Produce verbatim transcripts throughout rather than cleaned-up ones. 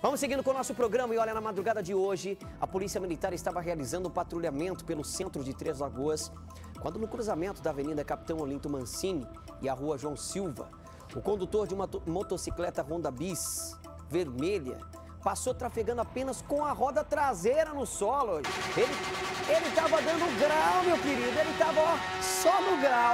Vamos seguindo com o nosso programa e olha, na madrugada de hoje, a Polícia Militar estava realizando um patrulhamento pelo centro de Três Lagoas, quando no cruzamento da Avenida Capitão Olinto Mancini e a Rua João Silva, o condutor de uma motocicleta Honda Bis vermelha passou trafegando apenas com a roda traseira no solo. Ele estava dando grau, meu querido, ele estava só no grau.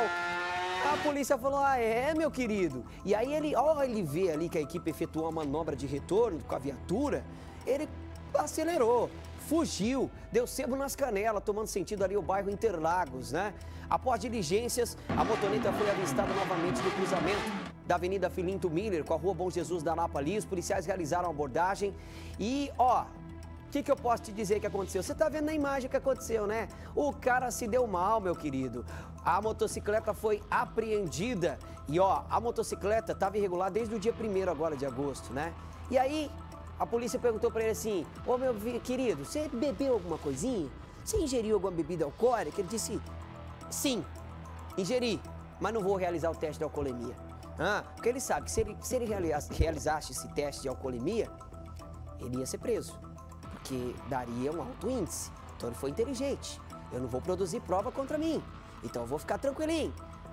A polícia falou, ah é, meu querido? E aí ele, ó, ele vê ali que a equipe efetuou uma manobra de retorno com a viatura, ele acelerou, fugiu, deu sebo nas canelas, tomando sentido ali o bairro Interlagos, né? Após diligências, a motoneta foi avistada novamente no cruzamento da Avenida Filinto Miller com a Rua Bom Jesus da Lapa ali. Os policiais realizaram a abordagem e, ó, o que, que eu posso te dizer que aconteceu? Você tá vendo na imagem o que aconteceu, né? O cara se deu mal, meu querido. A motocicleta foi apreendida e, ó, a motocicleta estava irregular desde o dia primeiro agora de agosto, né? E aí, a polícia perguntou para ele assim, ô, meu querido, você bebeu alguma coisinha? Você ingeriu alguma bebida alcoólica? Ele disse, sim, ingeri, mas não vou realizar o teste de alcoolemia. Ah, porque ele sabe que se ele, se ele realizasse esse teste de alcoolemia, ele ia ser preso, porque daria um alto índice. Então ele foi inteligente. Eu não vou produzir prova contra mim, então eu vou ficar tranquilinho.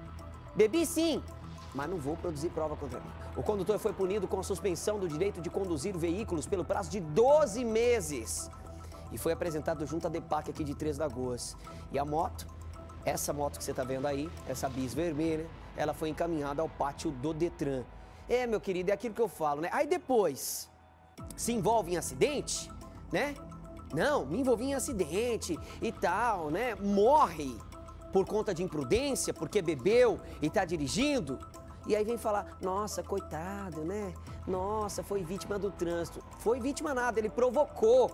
Bebi sim, mas não vou produzir prova contra mim. O condutor foi punido com a suspensão do direito de conduzir veículos pelo prazo de doze meses. E foi apresentado junto à DEPAC aqui de Três Lagoas. E a moto, essa moto que você está vendo aí, essa bis vermelha, ela foi encaminhada ao pátio do Detran. É, meu querido, é aquilo que eu falo, né? Aí depois se envolve em acidente, né? Não, me envolvi em acidente e tal, né? Morre por conta de imprudência, porque bebeu e tá dirigindo. E aí vem falar, nossa, coitado, né? Nossa, foi vítima do trânsito. Foi vítima nada, ele provocou.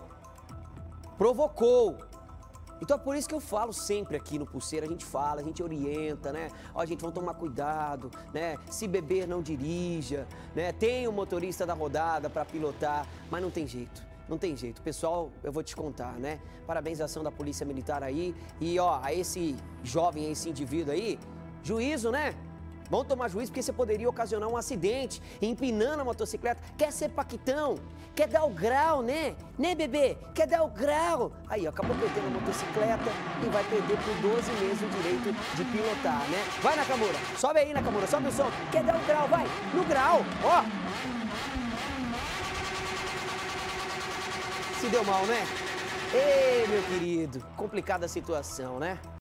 Provocou. Então é por isso que eu falo sempre aqui no Pulseira, a gente fala, a gente orienta, né? Ó, gente, vamos tomar cuidado, né? Se beber, não dirija, né? Tem o motorista da rodada para pilotar, mas não tem jeito. Não tem jeito. Pessoal, eu vou te contar, né? Parabéns à ação da Polícia Militar aí. E, ó, a esse jovem, a esse indivíduo aí, juízo, né? Vamos tomar juízo porque você poderia ocasionar um acidente, empinando a motocicleta. Quer ser paquitão? Quer dar o grau, né? Né, bebê? Quer dar o grau? Aí, ó, acabou perdendo a motocicleta e vai perder por doze meses o direito de pilotar, né? Vai, Nakamura. Sobe aí, Nakamura. Sobe o som. Quer dar o grau? Vai. No grau. Ó. Se deu mal, né? Ei, meu querido, complicada a situação, né?